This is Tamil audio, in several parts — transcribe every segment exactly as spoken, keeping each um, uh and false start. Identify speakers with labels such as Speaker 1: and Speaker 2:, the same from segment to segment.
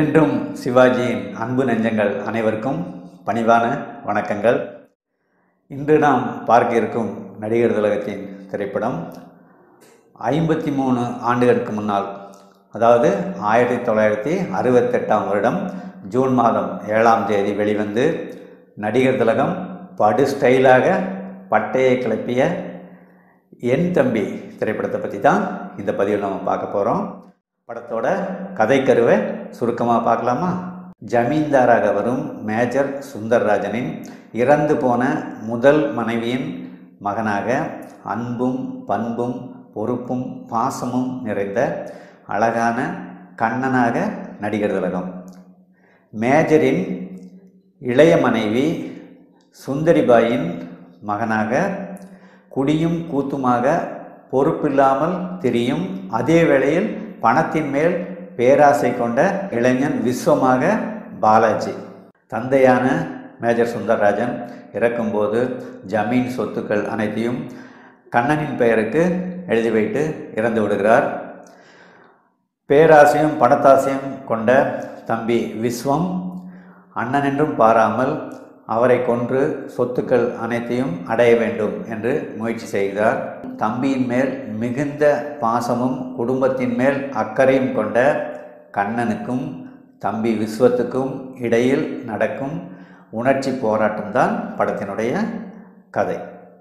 Speaker 1: என்றென்றும் சிவாஜியின் அன்பு நெஞ்சங்கள் அனைவருக்கும் பணிவான வணக்கங்கள். இன்று நாம் பார்க்க இருக்கும் நடிகர் திலகத்தின் திரைப்படம் ஐம்பத்தி மூணு ஆண்டுகளுக்கு முன்னால், அதாவது ஆயிரத்தி தொள்ளாயிரத்தி அறுபத்தெட்டாம் வருடம் ஜூன் மாதம் ஏழாம் தேதி வெளிவந்து நடிகர் திலகம் படு ஸ்டைலாக பட்டையை கிளப்பிய என் தம்பி திரைப்படத்தை பற்றி தான் இந்த பதிவில் நம்ம பார்க்க போகிறோம். படத்தோட கதைக்கருவை சுருக்கமாக பார்க்கலாமா? ஜமீன்தாராக வரும் மேஜர் சுந்தர்ராஜனின் இறந்து போன முதல் மனைவியின் மகனாக அன்பும் பண்பும் பொறுப்பும் பாசமும் நிறைந்த அழகான கண்ணனாக நடிகர் திலகம். மேஜரின் இளைய மனைவி சுந்தரிபாயின் மகனாக குடியும் கூத்துமாக பொறுப்பில்லாமல் திரியும், அதே வேளையில் பணத்தின் மேல் பேராசை கொண்ட இளைஞன் விஸ்வமாக பாலாஜி. தந்தையான மேஜர் சுந்தர்ராஜன் இறக்கும்போது ஜமீன் சொத்துக்கள் அனைத்தையும் கண்ணனின் பெயருக்கு எழுதி வைத்து இறந்து விடுகிறார். பேராசையும் பணத்தாசையும் கொண்ட தம்பி விஸ்வம் அண்ணன் என்றும் பாராமல் அவரை கொன்று சொத்துக்கள் அனைத்தையும் அடைய வேண்டும் என்று முயற்சி செய்கிறார். தம்பியின் மேல் மிகுந்த பாசமும் குடும்பத்தின் மேல் அக்கறையும் கொண்ட கண்ணனுக்கும் தம்பி விஸ்வத்துக்கும் இடையில் நடக்கும் உணர்ச்சி போராட்டம் தான் படத்தினுடைய கதை.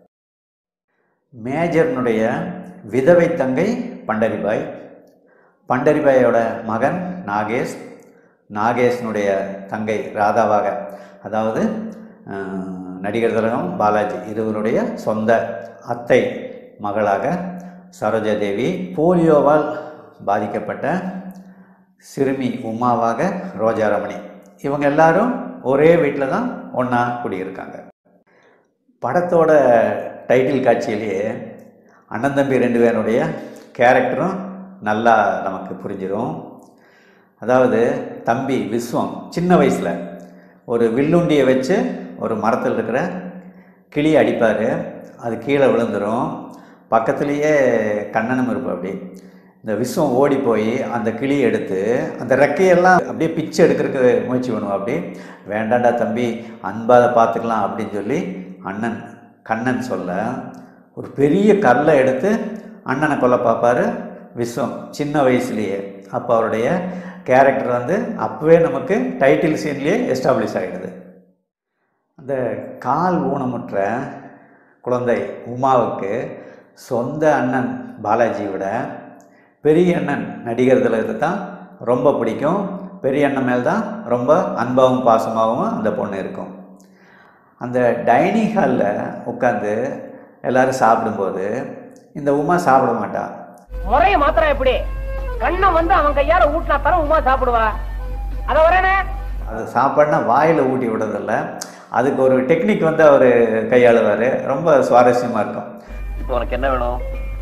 Speaker 1: மேஜர்னுடைய விதவை தங்கை பண்டரிபாய், பண்டரிபாயோட மகன் நாகேஷ், நாகேஷனுடைய தங்கை ராதாவாக, அதாவது நடிகர் திலகம் பாலாஜி இருவருடைய சொந்த அத்தை மகளாக சரோஜாதேவி, போலியோவால் பாதிக்கப்பட்ட சிறுமி உமாவாக ரோஜாரமணி. இவங்க எல்லாரும் ஒரே வீட்டில் தான் ஒன்றா குடியிருக்காங்க. படத்தோட டைட்டில் காட்சியிலேயே அண்ணன் தம்பி ரெண்டு பேருடைய கேரக்டரும் நல்லா நமக்கு புரிஞ்சிடும். அதாவது தம்பி விஸ்வம் சின்ன வயசில் ஒரு வில்லுண்டியை வச்சு ஒரு மரத்தில் இருக்கிற கிளியை அடிப்பார், அது கீழே விழுந்துடும். பக்கத்துலேயே கண்ணனும் இருப்பார். அப்படி இந்த விஸ்வம் ஓடி போய் அந்த கிளியை எடுத்து அந்த ரெக்கையெல்லாம் அப்படியே பிச்சு எடுக்கிறதுக்கு முயற்சி பண்ணுவோம். அப்படி வேண்டாண்டா தம்பி, அன்பாக பார்த்துக்கலாம் அப்படின்னு சொல்லி அண்ணன் கண்ணன் சொல்ல ஒரு பெரிய கல்லை எடுத்து அண்ணனை கொல்ல பார்ப்பார் விஸ்வம் சின்ன வயசுலேயே. அப்போ அவருடைய கேரக்டர் வந்து அப்போவே நமக்கு டைட்டில் சீன்லேயே எஸ்டாப்ளிஷ் ஆகிடுது. அந்த கால் ஊனமுற்ற குழந்தை உமாவுக்கு சொந்த அண்ணன் பாலாஜியை விட பெரிய அண்ணன் நடிகர் திலகத்தை தான் ரொம்ப பிடிக்கும். பெரிய அண்ணன் மேல் தான் ரொம்ப அன்பாகவும் பாசமாகவும் அந்த பொண்ணு இருக்கும். அந்த டைனிங் ஹாலில் உட்காந்து எல்லாரும் சாப்பிடும்போது இந்த உமா சாப்பிட மாட்டா.
Speaker 2: முறைய மாத்திரம் எப்படி கண்ணன் வந்து அவன் கையால ஊட்டினா தர உமா சாப்பிடுவா. அத வரேனே
Speaker 1: அது சாப்பாடுனா வாயில் ஊட்டி விடுறதில்ல, அதுக்கு ஒரு டெக்னிக் வந்து அவர் கையாளுவார். ரொம்ப சுவாரஸ்யமாக இருக்கும்.
Speaker 2: இப்போ உனக்கு என்ன வேணும்?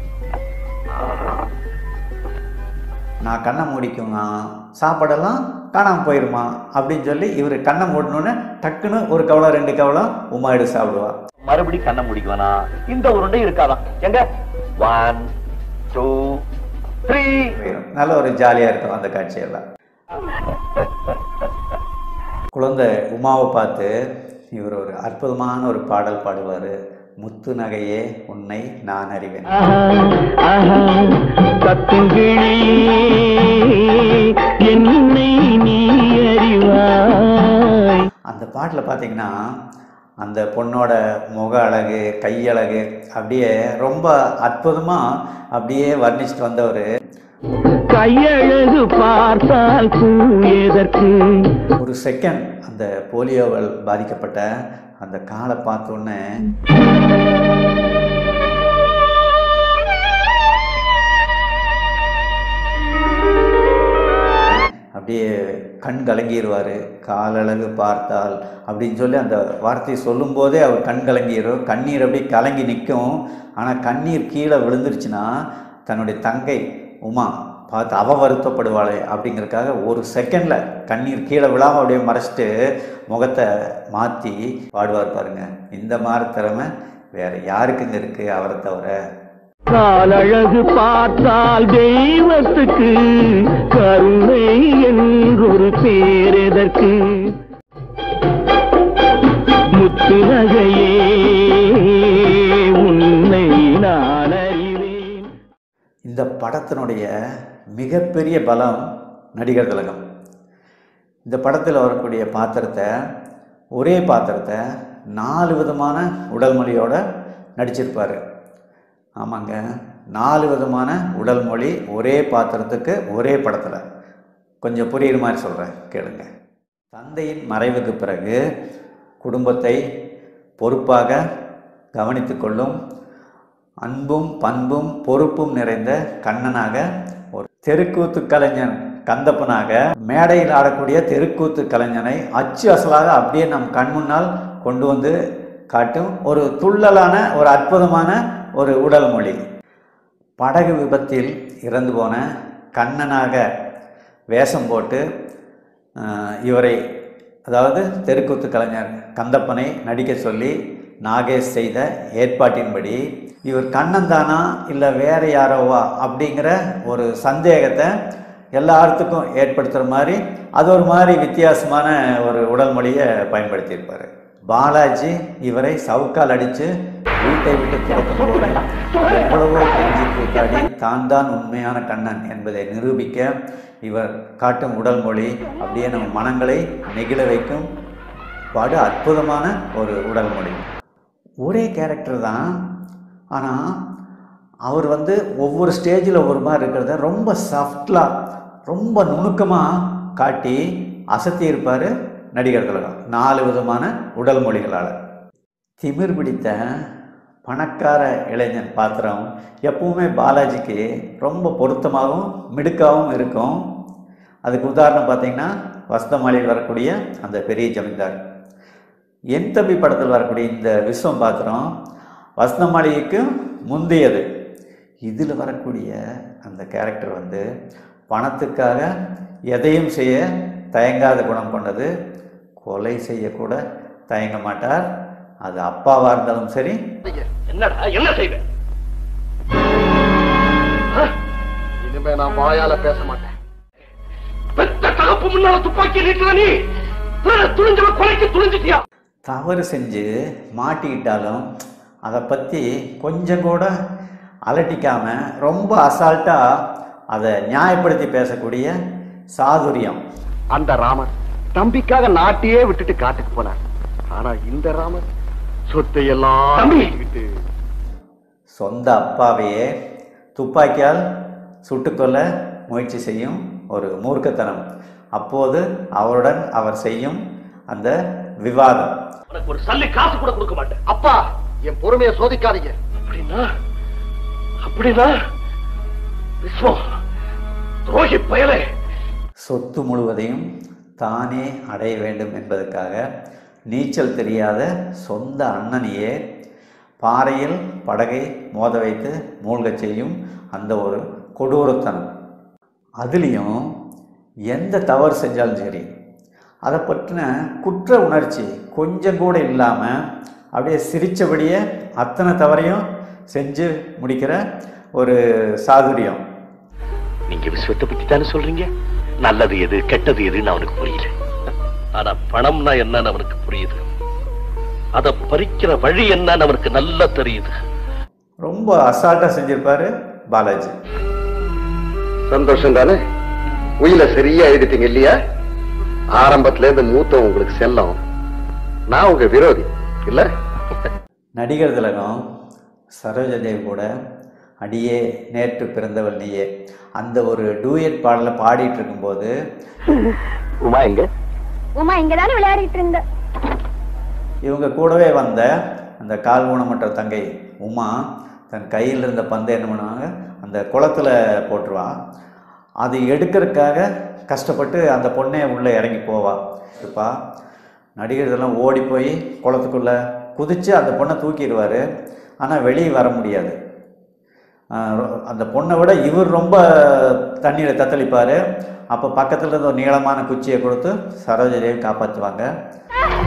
Speaker 1: நான் கண்ணை மூடிக்குங்க, சாப்பாடெல்லாம் காணாமல் போயிடுமா அப்படின்னு சொல்லி இவர் கண்ணை மூடணுன்னு டக்குன்னு ஒரு கவலம் ரெண்டு கவலம் உமா எடுத்து சாப்பிடுவா.
Speaker 2: மறுபடியும் கண்ணை முடிக்குவானா? இந்த உருண்டை இருக்காதான் எங்க? One two three.
Speaker 1: நல்ல ஒரு ஜாலியாக இருக்கும் அந்த காட்சியெல்லாம். குழந்தை உமாவை பார்த்து இவர் ஒரு அற்புதமான ஒரு பாடல் பாடுவார். முத்து நகையே உன்னை நான் அறிவேன். அந்த பாட்டில் பார்த்தீங்கன்னா அந்த பொண்ணோட முக அழகு கையழகு அப்படியே ரொம்ப அற்புதமாக அப்படியே வர்ணிச்சுட்டு வந்தவர்.
Speaker 3: கையழகு பார்த்தால் எதற்கு?
Speaker 1: ஒரு செகண்ட் அந்த போலியோவால் பாதிக்கப்பட்ட அந்த காலை பார்த்தோன்னே அப்படியே கண் கலங்கிடுவார். காலழகு பார்த்தால் அப்படின்னு சொல்லி அந்த வார்த்தையை சொல்லும்போதே அவர் கண் கலங்கிடும். கண்ணீர் அப்படியே கலங்கி நிற்கும். ஆனால் கண்ணீர் கீழே விழுந்துருச்சுன்னா தன்னுடைய தங்கை உமா பார்த்து அவ வருத்தப்படுவாளே அப்படிங்கிறதுக்காக ஒரு செகண்டில் கண்ணீர் கீழே விழாமல் அப்படியே மறைச்சிட்டு முகத்தை மாற்றி பாடுவார் பாருங்க. இந்த மாதிரி திறமை வேறு யாருக்குங்க இருக்குது அவரை தவிர.
Speaker 3: காலழகு பார்த்தால் தெய்வத்துக்கு கருணை என்றொரு பேரெதற்கு முத்து நகையே உன்னை நான் அறிவேன்.
Speaker 1: இந்த படத்தினுடைய மிகப்பெரிய பலம் நடிகர் திலகம். இந்த படத்தில் வரக்கூடிய பாத்திரத்தை ஒரே பாத்திரத்தை நாலு விதமான உடல் மொழியோடு நடிச்சிருப்பார். ஆமாங்க, நாலு விதமான உடல் மொழி ஒரே பாத்திரத்துக்கு ஒரே படத்தில். கொஞ்சம் புரியுற மாதிரி சொல்கிறேன், கேளுங்க. தந்தையின் மறைவுக்கு பிறகு குடும்பத்தை பொறுப்பாக கவனித்து கொள்ளும் அன்பும் பண்பும் பொறுப்பும் நிறைந்த கண்ணனாக, ஒரு தெருக்கூத்து கலைஞன் கந்தப்பனாக, மேடையில் ஆடக்கூடிய தெருக்கூத்து கலைஞனை அச்சு அசலாக அப்படியே நம் கண் முன்னால் கொண்டு வந்து காட்டும் ஒரு துள்ளலான ஒரு அற்புதமான ஒரு உடல் மொழி. படகு விபத்தில் இறந்து போன கண்ணனாக வேஷம் போட்டு இவரை, அதாவது தெருக்கூத்து கலைஞர் கந்தப்பனை நடிக்க சொல்லி நாகேஷ் செய்த ஏற்பாட்டின்படி இவர் கண்ணன் தானா இல்லை வேறு யாரோவா அப்படிங்கிற ஒரு சந்தேகத்தை எல்லாத்துக்கும் ஏற்படுத்துகிற மாதிரி அது ஒரு மாதிரி வித்தியாசமான ஒரு உடல் மொழியை பயன்படுத்தியிருப்பார். பாலாஜி இவரை சவுக்கால் அடித்து வீட்டை விட்டு துரத்தும் போது எவ்வளவோ கெஞ்சி கூத்தாடி தான் தான் உண்மையான கண்ணன் என்பதை நிரூபிக்க இவர் காட்டும் உடல் மொழி அப்படியே நம்ம மனங்களை நெகிழ வைக்கும் பாடு அற்புதமான ஒரு உடல் மொழி. ஒரே கேரக்டர் தான், ஆனால் அவர் வந்து ஒவ்வொரு ஸ்டேஜில் ஒவ்வொரு மாதிரி இருக்கிறத ரொம்ப சாஃப்ட்லாக ரொம்ப நுணுக்கமாக காட்டி அசத்தி இருப்பார் நடிகர் திலகம் நாலு விதமான உடல் மொழிகளால். திமிர் பிடித்த பணக்கார இளைஞன் பாத்திரம் எப்பவுமே பாலாஜிக்கு ரொம்ப பொருத்தமாகவும் மிடுக்காகவும் இருக்கும். அதுக்கு உதாரணம் பார்த்திங்கன்னா வசந்தமாளியில் வரக்கூடிய அந்த பெரிய ஜமீன்தார். என் தம்பி படத்தில் வரக்கூடிய இந்த விஸ்வம் பாத்திரம் வசந்தமாளிகைக்கு முந்தையது. இதில் வரக்கூடிய அந்த கேரக்டர் வந்து பணத்துக்காக எதையும் செய்ய தயங்காத குணம் கொண்டது. கொலை செய்யக்கூட தயங்க மாட்டார். அது அப்பாவாக இருந்தாலும் சரி.
Speaker 2: என்னடா என்ன செய்வேன்? இனிமே நான் வாயால பேச மாட்டேன். பெத்த தகப்பு முன்னால துப்பாக்கி நீட்டுற நீ துணிஞ்சவ கொலைக்கு துணிஞ்சிட்டியா?
Speaker 1: தவறு செஞ்சு மாட்டிக்கிட்டாலும் அதை பற்றி கொஞ்சம் கூட அலட்டிக்காம ரொம்ப அசால்ட்டாக அதை நியாயப்படுத்தி பேசக்கூடிய சாதுரியம்.
Speaker 2: அந்த ராமர் தம்பிக்காக நாட்டையே விட்டுட்டு காட்டுக்கு போனார். ஆனா இந்த ராமர் சொத்தை எல்லாம்
Speaker 1: சொந்த அப்பாவையே துப்பாக்கியால் சுட்டுக்கொள்ள முயற்சி செய்யும் ஒரு மூர்க்கத்தனம். அப்போது அவருடன் அவர் செய்யும் அந்த விவாதம்.
Speaker 2: ஒரு சல்லி காசு கூட கொடுக்க மாட்டேன். அப்பா, என் பொறுமையை சோதிக்காதீங்க. அப்படின்னா அப்படின்னா விஸ்வம் துரோகி பயலே.
Speaker 1: சொத்து முழுவதையும் தானே அடைய வேண்டும் என்பதற்காக நீச்சல் தெரியாத சொந்த அண்ணனையே பாறையில் படகை மோத வைத்து மூழ்கச் செய்யும் அந்த ஒரு கொடூரத்தனம். அதுலேயும் எந்த தவறு செஞ்சாலும் சரி அதை பற்றின குற்ற உணர்ச்சி கொஞ்சம் கூட இல்லாமல் அப்படியே சிரித்தபடியே அத்தனை தவறையும் செஞ்சு முடிக்கிற ஒரு சாதுரியம்.
Speaker 2: நீங்க விஸ்வத்தை பத்தி தானே சொல்றீங்க. நல்லது எது கெட்டது எதுன்னு அவனுக்கு புரியல. ஆனா பணம்னா என்னன்னு அவனுக்கு புரியுது. அதை பறிக்கிற வழி என்னன்னு அவனுக்கு நல்லா தெரியுது.
Speaker 1: ரொம்ப அசால்ட்டா செஞ்சிருப்பாரு பாலாஜி.
Speaker 2: சந்தோஷம் தானே? உயில சரியா எழுதிட்டீங்க இல்லையா? ஆரம்பத்துல இருந்து மூத்த உங்களுக்கு செல்லம், நான் உங்க விரோதி இல்ல.
Speaker 1: நடிகர் திலகம் சரோஜாதேவி கூட அடியே நேற்று பிறந்தவள் நீயே அந்த ஒரு டூயட் பாடல பாடிட்டு இருக்கும்போது
Speaker 2: உமா எங்க?
Speaker 4: உமா இங்கதானே விளையாடிட்டு இருந்த.
Speaker 1: இவங்க கூடவே வந்த அந்த கால் ஊனமற்ற தங்கை உமா தன் கையில் இருந்த பந்தை என்ன பண்ணுவாங்க, அந்த குளத்துல போட்டுருவான். அது எடுக்கிறதுக்காக கஷ்டப்பட்டு அந்த பொண்ணே உள்ளே இறங்கி போவா இருப்பா. நடிகர்களெல்லாம் ஓடி போய் குளத்துக்குள்ளே குதித்து அந்த பொண்ணை தூக்கிடுவார். ஆனால் வெளியே வர முடியாது. அந்த பொண்ணை விட இவர் ரொம்ப தண்ணியில் தத்தளிப்பார். அப்போ பக்கத்தில் இருந்து ஒரு நீளமான குச்சியை கொடுத்து சரோஜாதேவி காப்பாற்றுவாங்க.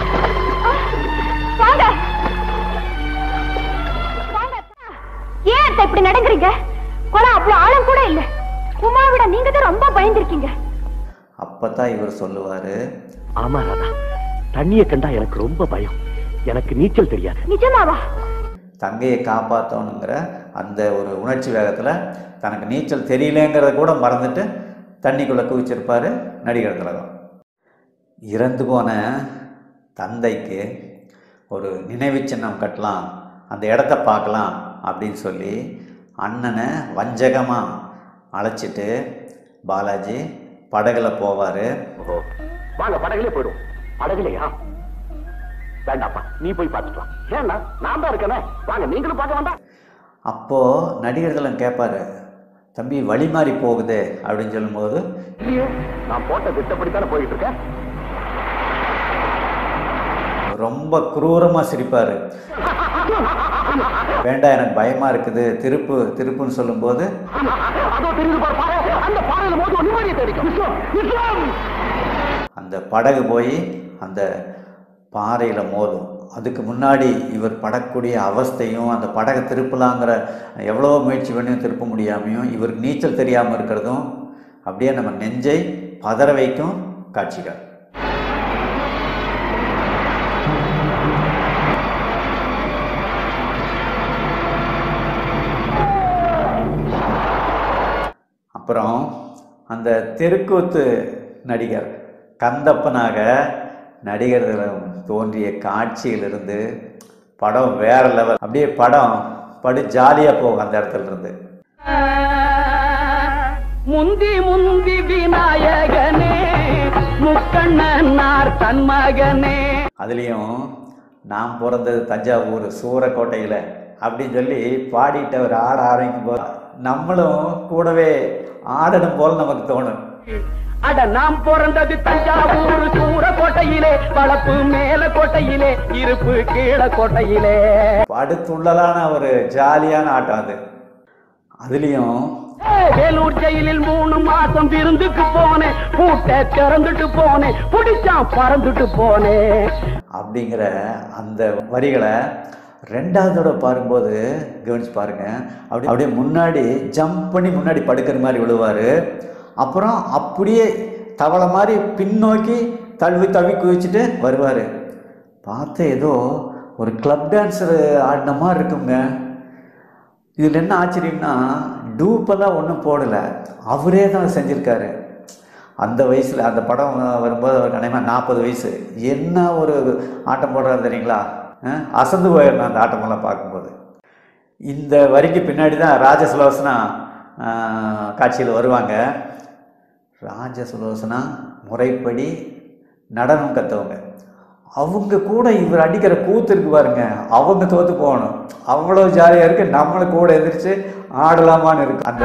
Speaker 4: ஏன் ஏன் இப்படி நடங்குறீங்க? குளம் அவ்வளவு ஆழம் கூட இல்ல. உமா விட நீங்க தான் ரொம்ப பயந்துருக்கீங்க.
Speaker 1: அப்பதான் இவர் சொல்லுவாரு,
Speaker 2: ஆமா ராதா, தண்ணியை கண்டா எனக்கு ரொம்ப பயம். எனக்கு நீச்சல் தெரியாது.
Speaker 4: நிஜமாவா?
Speaker 1: தங்கையை காப்பாற்றணுங்கிற அந்த ஒரு உணர்ச்சி வேகத்தில் தனக்கு நீச்சல் தெரியலேங்கிறத கூட மறந்துட்டு தண்ணிக்குள்ளே குவிச்சிருப்பார் நடிகர் திலகம். இறந்து போன தந்தைக்கு ஒரு நினைவு சின்னம் கட்டலாம், அந்த இடத்த பார்க்கலாம் அப்படின்னு சொல்லி அண்ணனை வஞ்சகமாக அழைச்சிட்டு பாலாஜி படகுல போவார்.
Speaker 2: வாங்க படகுலே போயிடும். படகுலையா? வேண்டாப்பா, நீ போய் பார்த்துட்டு. ஏன்னா நான் தான் இருக்கேனே, வாங்க நீங்களும் பார்க்க வேண்டாம்.
Speaker 1: அப்போது நடிகர் திலகம் கேட்பாரு, தம்பி வழி மாறி போகுது அப்படின்னு சொல்லும்போது,
Speaker 2: இல்லையே நான் போட்ட திட்டப்படித்தானே போயிட்டு இருக்கேன்.
Speaker 1: ரொம்ப குரூரமாக சிரிப்பார். வேண்டாம் எனக்கு பயமா இருக்குது திருப்பு திருப்புன்னு சொல்லும்போது, அந்த படகு போய் அந்த பாறையில் மோதும். அதுக்கு முன்னாடி இவர் படக்கூடிய அவஸ்தையும் அந்த படகை திருப்பலாங்கிற எவ்வளோ முயற்சி பண்ணியும் திருப்ப முடியாமையும் இவருக்கு நீச்சல் தெரியாமல் இருக்கிறதும் அப்படியே நம்ம நெஞ்சை பதற வைக்கும் காட்சிகள். அப்புறம் அந்த தெருக்கூத்து நடிகர் கந்தப்பனாக நடிகர் திலகம் தோன்றிய காட்சியிலிருந்து படம் வேற லெவல். அப்படியே படம் படு ஜாலியாக போகும் அந்த இடத்துல இருந்து.
Speaker 3: முந்தி முந்தி விநாயகனே முக்கண்ணனார் தன் மகனே.
Speaker 1: அதுலேயும் நான் பிறந்தது தஞ்சாவூர் சூரக்கோட்டையில் அப்படின்னு சொல்லி பாடிட்டு அவர் ஆட ஆரம்பிக்கும் போது நம்மளும் கூடவே ஆடணும் போல நமக்கு தோணும்.
Speaker 3: அட நாம் பிறந்தது தஞ்சாவூர் சூரக்கோட்டையிலே, வளப்பு மேல கோட்டையிலே, இருப்பு கீழ கோட்டையிலே.
Speaker 1: படுத்துள்ளலான ஒரு ஜாலியான ஆட்டம் அது. அதுலேயும்
Speaker 3: வேலூர் ஜெயிலில் மூணு மாசம் விருந்துக்கு போனேன், பூட்டை திறந்துட்டு போனேன், புடிச்சான் பறந்துட்டு போனேன்
Speaker 1: அப்படிங்கிற அந்த வரிகளை ரெண்டாவது தடவை பாரும்போது கவனிச்சு பாருங்க. அப்படி அப்படியே முன்னாடி ஜம்ப் பண்ணி முன்னாடி படுக்கிற மாதிரி விழுவார். அப்புறம் அப்படியே தவளை மாதிரி பின்னோக்கி தழுவி தவி குவிச்சுட்டு வருவார். பார்த்து ஏதோ ஒரு கிளப் டான்ஸர் ஆடின மாதிரி இருக்குங்க. இதில் என்ன ஆச்சரியம்னா டூப்பெல்லாம் ஒன்றும் போடலை, அவரே தான் செஞ்சுருக்காரு. அந்த வயசில் அந்த படம் வரும்போது அவருக்கு அநேகமாக நாற்பது வயசு. என்ன ஒரு ஆட்டம் போடுறாரு தெரியுங்களா? அசந்து போயிடணும் அந்த ஆட்டமெல்லாம் பார்க்கும்போது. இந்த வரிக்கு பின்னாடி தான் ராஜசுலோசனா காட்சியில் வருவாங்க. ராஜசுலோசனா முறைப்படி நடனம் கற்றவங்க. அவங்க கூட இவர் அடிக்கிற கூத்து இருக்கு பாருங்க, அவங்க தோற்று போகணும். அவ்வளோ ஜாலியாக இருக்குது. நம்மளும் கூட எதிர்த்து ஆடலாமான்னு இருக்கு. அந்த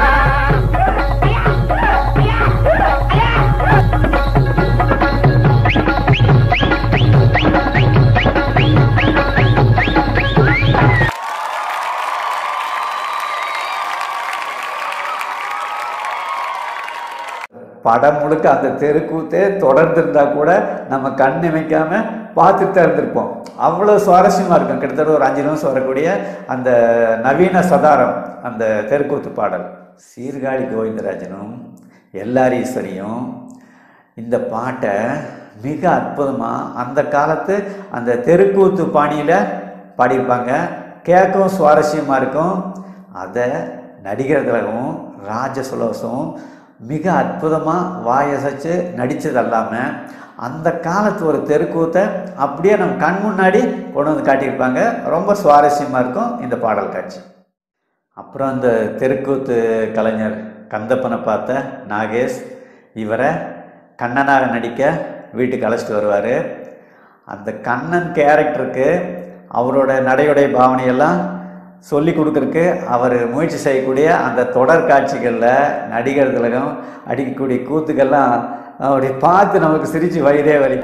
Speaker 1: படம் முழுக்க அந்த தெருக்கூத்தே தொடர்ந்து இருந்தால் கூட நம்ம கண் இமைக்காம பார்த்துட்டு தான் இருந்திருப்போம். அவ்வளோ சுவாரஸ்யமாக இருக்கும். கிட்டத்தட்ட ஒரு அஞ்சு நிமிஷம் வரக்கூடிய அந்த நவீன சதாரம் அந்த தெருக்கூத்து பாடல். சீர்காழி கோவிந்தராஜனும் எல்ஆர் ஈஸ்வரியும் இந்த பாட்டை மிக அற்புதமாக அந்த காலத்து அந்த தெருக்கூத்து பாணியில் பாடியிருப்பாங்க. கேட்கவும் சுவாரஸ்யமாக இருக்கும். அதை நடிகர் திலகமும் ராஜசுலோசமும் மிக அற்புதமாக வாயசைச்சு நடித்தது அல்லாமல் அந்த காலத்து ஒரு தெருக்கூத்தை அப்படியே நம்ம கண் முன்னாடி கொண்டு வந்து காட்டியிருப்பாங்க. ரொம்ப சுவாரஸ்யமாக இருக்கும் இந்த பாடல் காட்சி. அப்புறம் அந்த தெருக்கூத்து கலைஞர் கந்தப்பனை பார்த்த நாகேஷ் இவரை கண்ணனாக நடிக்க வீட்டுக்கு அழைச்சிட்டு வருவார். அந்த கண்ணன் கேரக்டருக்கு அவரோட நடையுடைய பாவனையெல்லாம் சொல்லி கொடுக்குறக்கு அவர் முயற்சி செய்யக்கூடிய அந்த தொடர் காட்சிகளில் நடிகர் திலகம் அடிக்கக்கூடிய கூத்துக்கெல்லாம் அப்படி பார்த்து நமக்கு சிரிச்சு வயிறே வலி.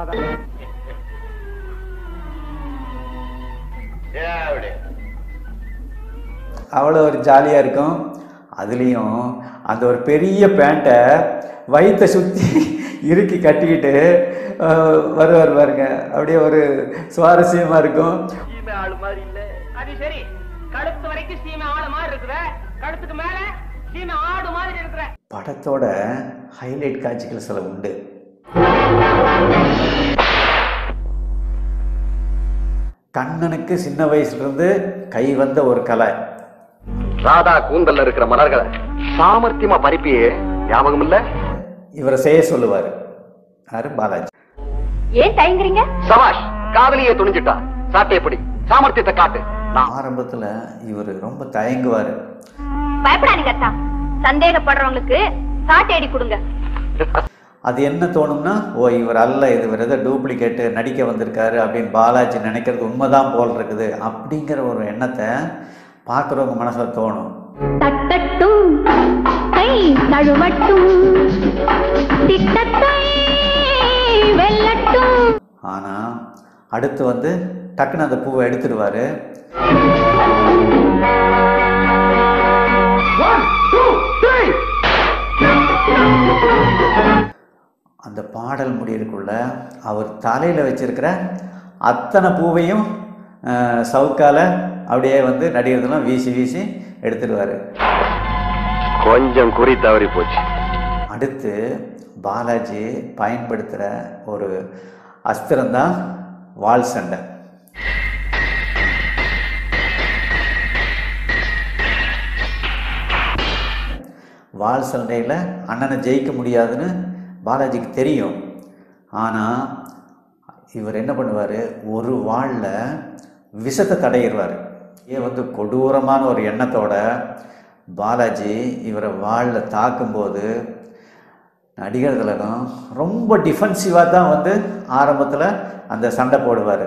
Speaker 1: அவ்வளோ ஒரு ஜாலியாக இருக்கும். அதுலேயும் அந்த ஒரு பெரிய பேண்ட்டை வயிற்றை சுற்றி இறுக்கி கட்டிக்கிட்டு வருவார் பாருங்க. அப்படியே ஒரு சுவாரஸ்யமாக இருக்கும்.
Speaker 3: ஆளு மாதிரி இல்லை. அது சரி, கழுத்து வரைக்கும் சீமை ஆடு மாதிரி இருக்கிற, கழுத்துக்கு மேல சீமை ஆடு மாதிரி இருக்கிற.
Speaker 1: படத்தோட ஹைலைட் காட்சிகள் சில உண்டு. கண்ணனுக்கு சின்ன வயசுல இருந்து கை வந்த ஒரு கலை.
Speaker 2: ராதா கூந்தல்ல இருக்கிற மலர்களை சாமர்த்தியமா பறிப்பியே ஞாபகம் இல்ல?
Speaker 1: இவரை செய்ய சொல்லுவாரு யாரு? பாலாஜி.
Speaker 4: ஏன் தயங்குறீங்க?
Speaker 2: சபாஷ், காதலியை துணிஞ்சிட்டா. சாட்டையப்படி சாமர்த்தியத்தை காட்டு.
Speaker 1: ஆரம்பத்துல இவர் ரொம்ப தயங்குவாரு.
Speaker 4: பயப்படாதீங்க அத்தா, சந்தேகப்படுறவங்களுக்கு சாட்டை அடி கொடுங்க.
Speaker 1: அது என்ன தோணும்னா, ஓ இவர் அல்ல, இது வேறு ஏதோ டூப்ளிகேட்டு நடிக்க வந்திருக்காரு அப்படின்னு பாலாஜி நினைக்கிறது உண்மைதான் போல் இருக்குது அப்படிங்கிற ஒரு எண்ணத்தை பார்க்குறவங்க மனசில் தோணும்.
Speaker 4: தட்டட்டும் கை நழுவட்டும் திட்டத்தை வெல்லட்டும்.
Speaker 1: ஆனால் அடுத்து வந்து டக்குன்னு அந்த பூவை எடுத்துடுவார். அந்த பாடல் முடியறதுக்குள்ள அவர் தலையில் வச்சிருக்கிற அத்தனை பூவையும் சவுக்கால அப்படியே வந்து நடிகர்லாம் வீசி வீசி எடுத்துடுவார்.
Speaker 2: கொஞ்சம் குறி தவறி போச்சு.
Speaker 1: அடுத்து பாலாஜி பயன்படுத்துகிற ஒரு அஸ்திரம்தான் வாள் சண்டை. வாள் சண்டையில் அண்ணனை ஜெயிக்க முடியாதுன்னு பாலாஜிக்கு தெரியும். ஆனால் இவர் என்ன பண்ணுவார், ஒரு வாளில் விஷத்தை தடையிடுவார். ஏன் வந்து கொடூரமான ஒரு எண்ணத்தோட பாலாஜி இவரை வாளில் தாக்கும்போது நடிகர் திலகம் ரொம்ப டிஃபென்சிவாக தான் வந்து ஆரம்பத்தில் அந்த சண்டை போடுவார்.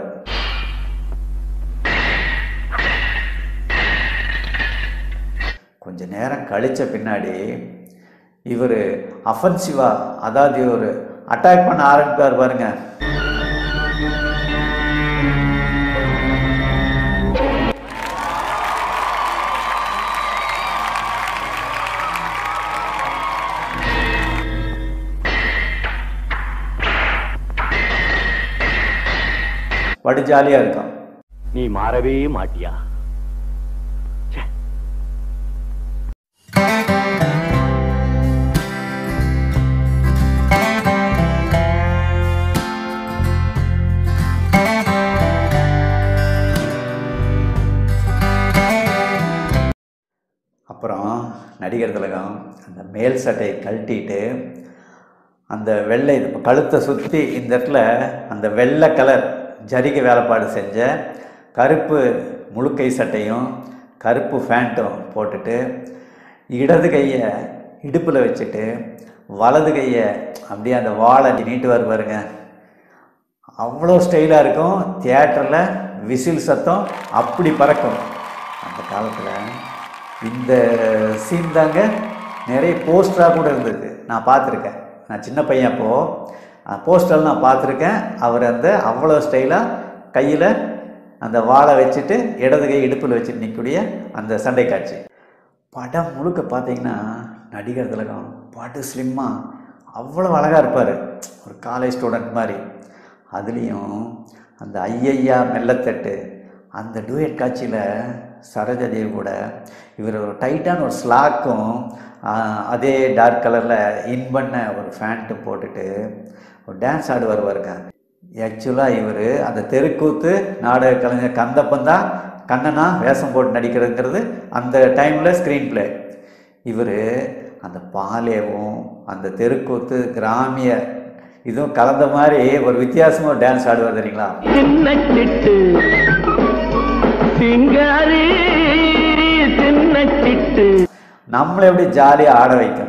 Speaker 1: கொஞ்ச நேரம் கழித்த பின்னாடி இவர் அஃபென்சிவா, அதாவது இவர் அட்டாக் பண்ண ஆரம்பிப்பார் பாருங்க. படு ஜாலியா இருக்கும்.
Speaker 2: நீ மாறவே மாட்டியா?
Speaker 1: அப்புறம் நடிகர் திலகம் அந்த மேல் சட்டையை கழட்டிட்டு அந்த வெள்ளை கழுத்தை சுற்றி இந்த இடத்துல அந்த வெள்ளை கலர் ஜரிகை வேலைப்பாடு செஞ்ச கருப்பு முழுக்கை சட்டையும் கருப்பு ஃபேண்ட்டும் போட்டுட்டு இடது கையை இடுப்பில் வச்சுட்டு வலது கையை அப்படியே அந்த வாழை நீட்டுவார் பாருங்க. அவ்வளோ ஸ்டைலாக இருக்கும். தியேட்டரில் விசில் சத்தம் அப்படி பறக்கும். அந்த காலத்தில் இந்த சீன் தாங்க நிறைய போஸ்டராக கூட இருந்தது. நான் பார்த்துருக்கேன். நான் சின்ன பையன் அப்போது போஸ்டரில் நான் பார்த்துருக்கேன். அவர் அந்த அவ்வளோ ஸ்டைலாக கையில் அந்த வாழை வச்சுட்டு இடது கை இடுப்பில் வச்சுட்டு நிற்கக்கூடிய அந்த சண்டை காட்சி. படம் முழுக்க பார்த்தீங்கன்னா நடிகர் திலகம் பாட்டு ஸ்லிம்மாக அவ்வளோ அழகாக இருப்பார், ஒரு காலேஜ் ஸ்டூடெண்ட் மாதிரி. அதுலேயும் அந்த ஐயையா மெல்லத்தட்டு அந்த டூயட் காட்சியில் சரோஜாதேவி கூட இவர் ஒரு டைட்டான ஒரு ஸ்லாக்கும் அதே டார்க் கலரில் இன் பண்ண ஒரு ஃபேண்ட்டும் போட்டுட்டு ஒரு டான்ஸ் ஆடு வருவாருங்க. ஆக்சுவலாக இவர் அந்த தெருக்கூத்து நாடக கலைஞர் கந்தப்பன் தான் கண்ணனா வேஷம் போட்டு நடிக்கிறதுங்கிறது அந்த டைமில் ஸ்க்ரீன் பிளே. இவர் அந்த பாலேவும் அந்த தெருக்கூத்து கிராமிய இதுவும் கலந்த மாதிரி ஒரு வித்தியாசமாக டான்ஸ் ஆடுவார் தெரியுங்களா. நம்மளை எப்படி ஜாலியாக ஆட வைக்கும்.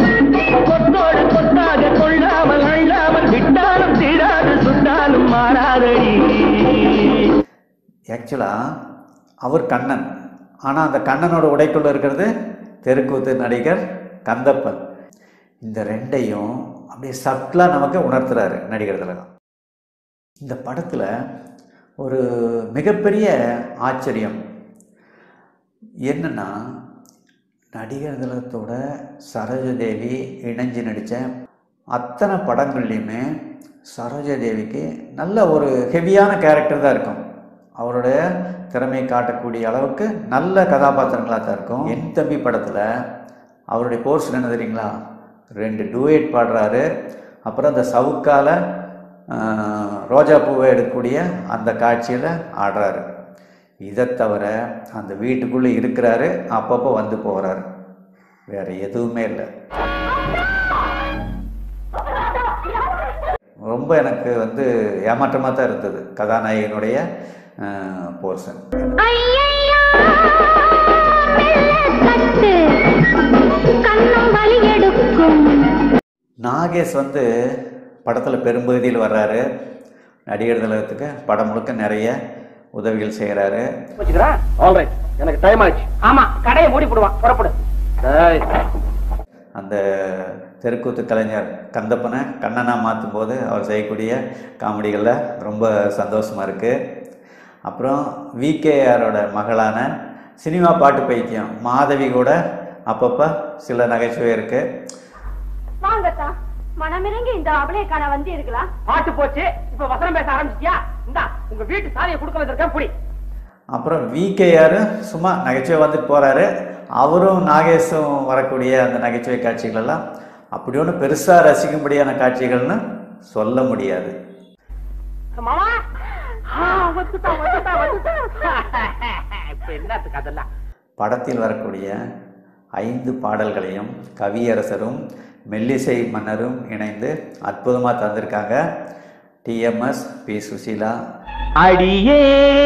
Speaker 1: ஆக்சுவலாக அவர் கண்ணன், ஆனால் அந்த கண்ணனோட உடைக்குள்ள இருக்கிறது தெருக்கூத்து நடிகர் கந்தப்பன். இந்த ரெண்டையும் அப்படியே சப்டலாக நமக்கு உணர்த்துறாரு நடிகர் திலகம். இந்த படத்தில் ஒரு மிகப்பெரிய ஆச்சரியம் என்னன்னா, நடிகர் திலகத்தோட சரோஜாதேவி இணைஞ்சு நடித்த அத்தனை படங்கள்லையுமே சரோஜாதேவிக்கு நல்ல ஒரு ஹெவியான கேரக்டர் தான் இருக்கும். அவருடைய திறமை காட்டக்கூடிய அளவுக்கு நல்ல கதாபாத்திரங்களாக தான் இருக்கும். என் தம்பி படத்தில் அவருடைய போர்ஷன் என்ன தெரியுங்களா, ரெண்டு டூயட் பாடுறாரு. அப்புறம் அந்த சவுக்கால ரோஜா பூவை எடுக்கக்கூடிய அந்த காட்சியில் ஆடுறாரு. இதை தவிர அந்த வீட்டுக்குள்ளே இருக்கிறாரு, அப்பப்போ வந்து போகிறாரு, வேறு எதுவுமே இல்லை. ரொம்ப எனக்கு வந்து ஏமாற்றமாக தான் இருந்தது கதாநாயகனுடைய போர்ஷன். நாகேஷ் வந்து படத்தில் பெரும்பகுதியில் வர்றாரு. நடிகர் திலகத்துக்கு படம் முழுக்க நிறைய உதவிகள் செய்கிறாரு.
Speaker 3: எனக்கு டைம் ஆச்சு. ஆமா, கடையை மூடி போடுவான், புறப்படு.
Speaker 1: அந்த தெருக்கூத்து கலைஞர் கந்தப்பனை கண்ணனா மாற்றும் போது அவர் செய்யக்கூடிய காமெடிகளில் ரொம்ப சந்தோஷமாக இருக்குது. அப்புறம் விகேஆரோட மகளான சினிமா பாட்டு பைத்தியம் மாதவி கூட அப்பப்போ சில நகைச்சுவை இருக்குது.
Speaker 4: வாங்கத்தா, மனமிறங்கி இந்த அவளைய காண வந்து இருக்கலாம்.
Speaker 3: பாட்டு போச்சு, இப்ப வசனம் பேச ஆரம்பிச்சிட்டியா? இந்தா உங்க வீட்டு சாரியை கொடுக்க வந்திருக்கேன், புடி.
Speaker 1: அப்புறம் விகேஆர் சும்மா நகைச்சுவை வந்துட்டு போகிறாரு. அவரும் நாகேஷும் வரக்கூடிய அந்த நகைச்சுவை காட்சிகள் எல்லாம் அப்படி ஒன்று பெருசாக ரசிக்கும்படியான காட்சிகள்னு சொல்ல முடியாது.
Speaker 3: மாமா என்னத்துக்கு அதெல்லாம்.
Speaker 1: படத்தில் வரக்கூடிய ஐந்து பாடல்களையும் கவியரசரும் மெல்லிசை மன்னரும் இணைந்து அற்புதமாக தந்திருக்காங்க. TMS, P Susheela.
Speaker 3: அடியே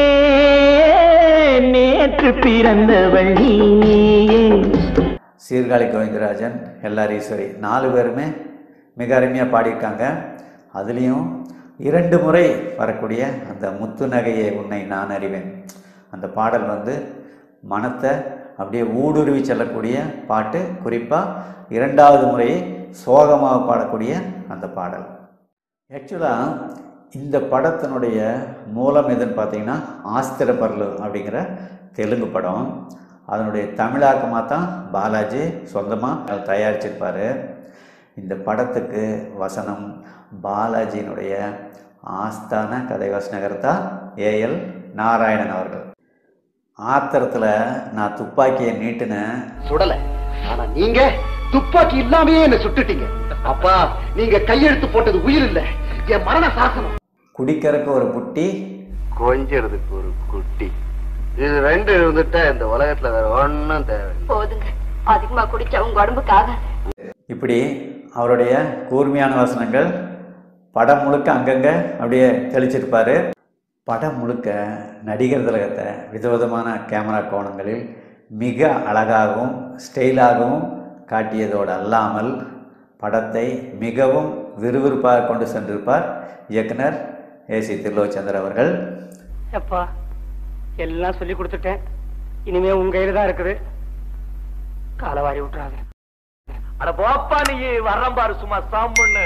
Speaker 3: நேற்று பிறந்தவள் நீயே.
Speaker 1: சீர்காழி கோவிந்தராஜன், எல்ஆர் ஈஸ்வரி நாலு பேருமே மிக அருமையாக பாடியிருக்காங்க. அதுலேயும் இரண்டு முறை வரக்கூடிய அந்த முத்து நகையை உன்னை நான் அறிவேன் அந்த பாடல் வந்து மனத்தை அப்படியே ஊடுருவி செல்லக்கூடிய பாட்டு. குறிப்பாக இரண்டாவது முறையை சோகமாக பாடக்கூடிய அந்த பாடல். ஆக்சுவலாக இந்த படத்தினுடைய மூலம் எதுன்னு பார்த்தீங்கன்னா ஆஸ்திரப்பர்லு அப்படிங்கிற தெலுங்கு படம். அதனுடைய தமிழாக்கமாக தான் பாலாஜி சொந்தமாக தயாரிச்சிருப்பார். இந்த படத்துக்கு வசனம் பாலாஜியினுடைய ஆஸ்தான கதை வசனகர்த்தா ஏஎல் நாராயணன் அவர்கள். ஆத்திரத்தில் நான் துப்பாக்கியை நீட்டினேன்,
Speaker 2: சுடல. ஆனா நீங்க துப்பாக்கி இல்லாமையே என்ன சுட்டுட்டீங்க. அப்பா, நீங்க கையெழுத்து போட்டது உயிர் இல்ல, என் மரண சாசனம்.
Speaker 1: குடிக்கிறதுக்கு ஒரு புட்டி,
Speaker 2: கொஞ்சறதுக்கு ஒரு குட்டி, இது ரெண்டு இருந்துட்டா இந்த உலகத்துல வேற ஒன்னும் தேவை
Speaker 4: போதுங்க. அதிகமா குடிச்சா உங்க உடம்புக்காக.
Speaker 1: இப்படி அவருடைய கூர்மையான வசனங்கள் படம் முழுக்க அங்கங்கே அப்படியே தெளிச்சிருப்பார். படம் முழுக்க நடிகர் திலகத்தை விதவிதமான கேமரா கோணங்களில் மிக அழகாகவும் ஸ்டைலாகவும் காட்டியதோடு அல்லாமல் படத்தை மிகவும் விறுவிறுப்பாக கொண்டு சென்றிருப்பார் இயக்குனர் ஏசி திருலோச்சந்தர் அவர்கள்.
Speaker 3: எப்பா, எல்லாம் சொல்லி கொடுத்துட்டேன், இனிமே உங்க கையில தான் இருக்குது, காலவாரி விட்டுறாங்க. அட போப்பா, நீ வர்றம் பாரு சும்மா சாம்புன்னு.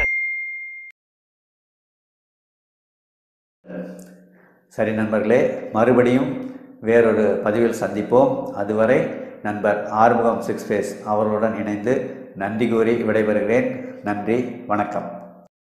Speaker 1: சரி நண்பர்களே, மறுபடியும் வேறொரு பதிவில் சந்திப்போம். அதுவரை நண்பர் ஆறுமுகம் சிக்ஸ் ஃபேஸ் அவர்களுடன் இணைந்து நன்றி கூறி விடைபெறுகிறேன். நன்றி, வணக்கம்.